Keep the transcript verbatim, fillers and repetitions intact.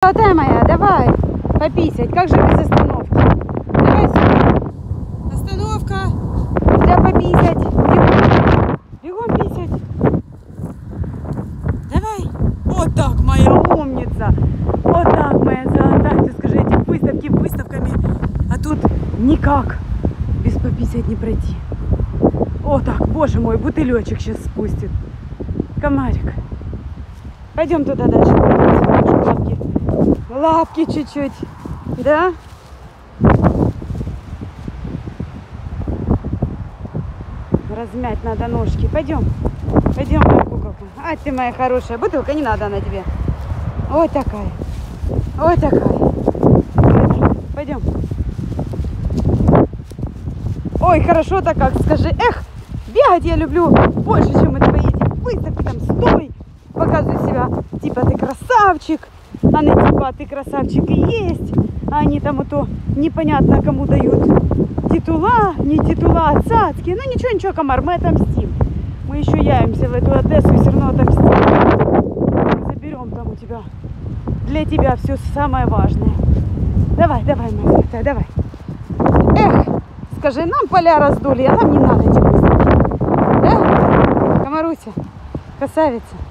Золотая моя, давай пописать. Как же без остановки? Давай сюда. Остановка для пописать. Бегом, бегом писать. Давай. Вот так, моя умница. Вот так, моя золотая. Ты скажи, эти выставки выставками. А тут никак без пописать не пройти. Вот так, боже мой, бутылечек сейчас спустит. Комарик. Пойдем туда дальше. Лапки. Лапки чуть-чуть. Да? Размять надо ножки. Пойдем. Пойдем, моя куколка. А ты моя хорошая. Бутылка, не надо она тебе. Вот такая. Вот такая. Пойдем. Ой, хорошо-то как. Скажи. Эх, бегать я люблю больше, чем это эти выставки. Там стой. Показывай себя. Типа ты красавчик. А не типа ты красавчик и есть. А они там то непонятно кому дают титула, не титула, цацки. Ну ничего, ничего, комар, мы отомстим. Мы еще явимся в эту Одессу и все равно отомстим. Заберем там у тебя. Для тебя все самое важное. Давай, давай, моя золотая, давай. Эх, скажи, нам поля раздули, а нам не надо тебе. Да? Комаруся, красавица.